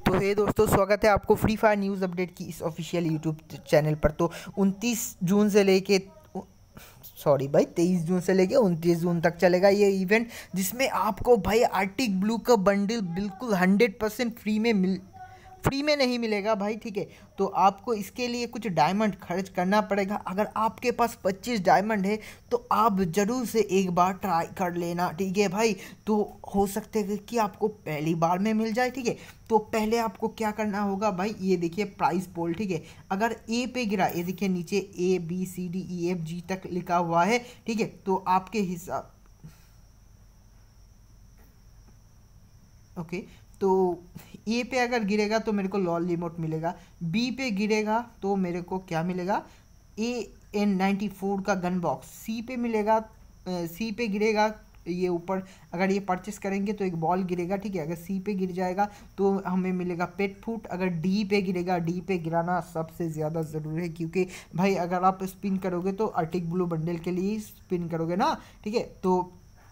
तो हे दोस्तों, स्वागत है आपको फ्री फायर न्यूज़ अपडेट की इस ऑफिशियल यूट्यूब चैनल पर। तो 29 जून से लेके सॉरी भाई 23 जून से लेके 29 जून तक चलेगा ये इवेंट, जिसमें आपको भाई आर्टिक ब्लू का बंडल बिल्कुल 100% फ्री में नहीं मिलेगा भाई। ठीक है, तो आपको इसके लिए कुछ डायमंड खर्च करना पड़ेगा। अगर आपके पास 25 डायमंड है तो आप ज़रूर से एक बार ट्राई कर लेना। ठीक है भाई, तो हो सकता है कि आपको पहली बार में मिल जाए। ठीक है, तो पहले आपको क्या करना होगा भाई, ये देखिए प्राइस पोल। ठीक है, अगर ए पे गिरा, ये देखिए नीचे ABCDEFG तक लिखा हुआ है। ठीक है, तो आपके हिसाब ओके, तो ए पे अगर गिरेगा तो मेरे को लॉल रिमोट मिलेगा, बी पे गिरेगा तो मेरे को क्या मिलेगा, AN94 का गन बॉक्स, सी पे मिलेगा, सी पे गिरेगा ये ऊपर, अगर ये परचेस करेंगे तो एक बॉल गिरेगा। ठीक है, अगर सी पे गिर जाएगा तो हमें मिलेगा पेट फूट। अगर डी पे गिरेगा, डी पे गिराना सबसे ज़्यादा ज़रूरी है, क्योंकि भाई अगर आप स्पिन करोगे तो आर्टिक ब्लू बंडल के लिए स्पिन करोगे ना। ठीक है, तो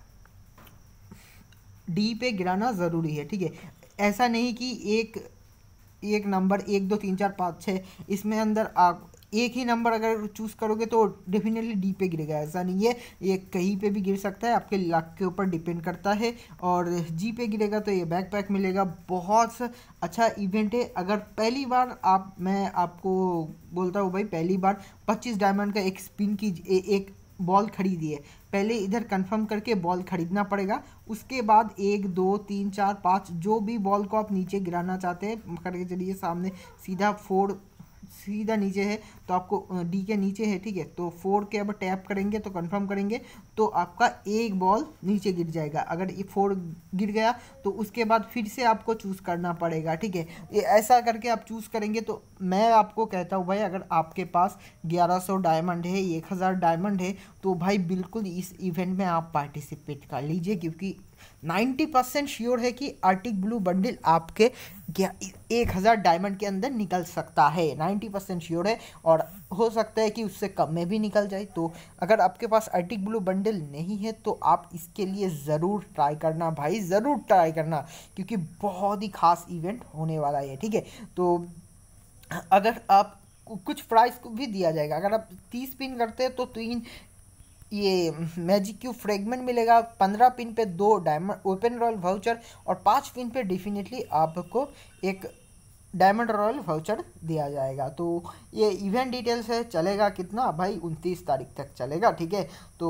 डी पे गिराना ज़रूरी है। ठीक है, ऐसा नहीं कि एक एक नंबर 1 2 3 4 5 6 इसमें अंदर आप एक ही नंबर अगर चूज़ करोगे तो डेफिनेटली डी पे गिरेगा, ऐसा नहीं है। ये कहीं पे भी गिर सकता है, आपके लक के ऊपर डिपेंड करता है। और जी पे गिरेगा तो ये बैकपैक मिलेगा। बहुत अच्छा इवेंट है। अगर पहली बार मैं आपको बोलता हूँ भाई, पहली बार 25 डायमंड का एक स्पिन की एक बॉल खरीदिए। पहले इधर कंफर्म करके बॉल खरीदना पड़ेगा, उसके बाद 1 2 3 4 5 जो भी बॉल को आप नीचे गिराना चाहते हैं करके चलिए। सामने सीधा 4 सीधा नीचे है तो आपको डी के नीचे है। ठीक है, तो 4 के अब टैप करेंगे तो कंफर्म करेंगे तो आपका एक बॉल नीचे गिर जाएगा। अगर ये 4 गिर गया तो उसके बाद फिर से आपको चूज़ करना पड़ेगा। ठीक है, ये ऐसा करके आप चूज़ करेंगे। तो मैं आपको कहता हूँ भाई, अगर आपके पास 1100 डायमंड है, 1000 डायमंड है, तो भाई बिल्कुल इस इवेंट में आप पार्टिसिपेट कर लीजिए, क्योंकि 90% श्योर है कि आर्टिक ब्लू बंडल आपके 1000 डायमंड के अंदर निकल सकता है। 90% श्योर है, और हो सकता है कि उससे कम में भी निकल जाए। तो अगर आपके पास आर्टिक ब्लू बंडल नहीं है तो आप इसके लिए ज़रूर ट्राई करना भाई, ज़रूर ट्राई करना, क्योंकि बहुत ही खास इवेंट होने वाला है। ठीक है, तो अगर आप कुछ प्राइस को भी दिया जाएगा। अगर आप 30 पिन करते हैं तो 3 ये मैजिक क्यूब फ्रेगमेंट मिलेगा, 15 पिन पे 2 डायमंड ओपन रॉयल वाउचर, और 5 पिन पे डेफिनेटली आपको एक डायमंड रॉयल वाउचर दिया जाएगा। तो ये इवेंट डिटेल्स है। चलेगा कितना भाई, 29 तारीख तक चलेगा। ठीक है, तो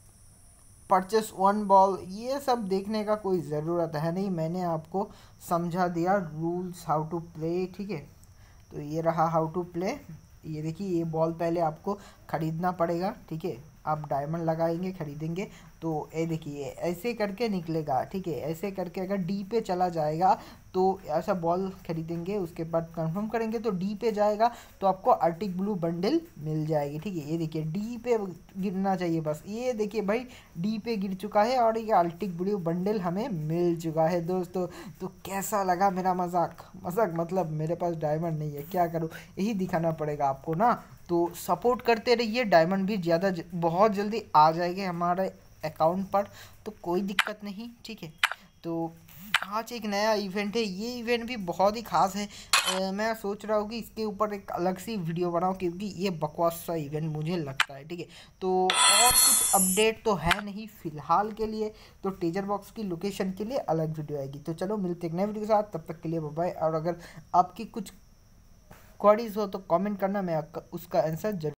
परचेस 1 बॉल ये सब देखने का कोई ज़रूरत है नहीं, मैंने आपको समझा दिया रूल्स हाउ टू प्ले। ठीक है, तो ये रहा हाउ टू प्ले। ये देखिए, ये बॉल पहले आपको ख़रीदना पड़ेगा। ठीक है, आप डायमंड लगाएंगे, खरीदेंगे, तो ये देखिए ऐसे करके निकलेगा। ठीक है, ऐसे करके अगर डी पे चला जाएगा तो ऐसा बॉल खरीदेंगे, उसके बाद कंफर्म करेंगे तो डी पे जाएगा तो आपको आर्टिक ब्लू बंडल मिल जाएगी। ठीक है, ये देखिए डी पे गिरना चाहिए बस। ये देखिए भाई, डी पे गिर चुका है और ये आर्टिक ब्लू बंडल हमें मिल चुका है दोस्तों। तो कैसा लगा मेरा मजाक? मतलब मेरे पास डायमंड नहीं है, क्या करूँ, यही दिखाना पड़ेगा आपको ना। तो सपोर्ट करते रहिए, डायमंड भी बहुत जल्दी आ जाएंगे हमारे अकाउंट पर, तो कोई दिक्कत नहीं। ठीक है, तो आज एक नया इवेंट है, ये इवेंट भी बहुत ही खास है। मैं सोच रहा हूँ कि इसके ऊपर एक अलग सी वीडियो बनाऊँ, क्योंकि ये बकवास सा इवेंट मुझे लगता है। ठीक है, तो और कुछ अपडेट तो है नहीं फ़िलहाल के लिए, तो टीजर बॉक्स की लोकेशन के लिए अलग वीडियो आएगी। तो चलो मिलते एक नए वीडियो के साथ, तब तक के लिए बाय बाय। और अगर आपकी कुछ क्वेरीज हो तो कमेंट करना, मैं उसका आंसर जरूर